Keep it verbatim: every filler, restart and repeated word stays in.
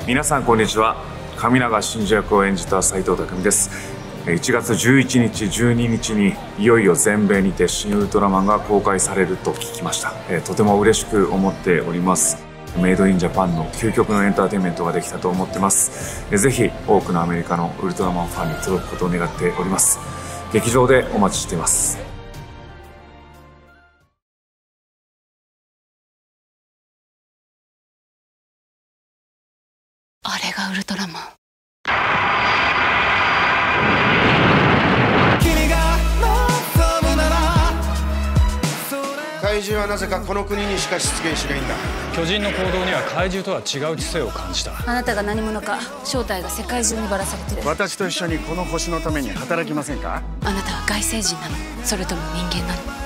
皆さんこんにちは。神永真司役を演じた斉藤工です。いちがつじゅういちにちじゅうににちにいよいよ全米にて新ウルトラマンが公開されると聞きました。とても嬉しく思っております。メイドインジャパンの究極のエンターテインメントができたと思ってます。ぜひ多くのアメリカのウルトラマンファンに届くことを願っております。劇場でお待ちしています。 あれがウルトラマン。 怪獣はなぜかこの国にしか出現しないんだ。 巨人の行動には怪獣とは違う知性を感じた。 あなたが何者か正体が世界中にばらされてる。 私と一緒にこの星のために働きませんか？ あなたは外星人なの？それとも人間なの？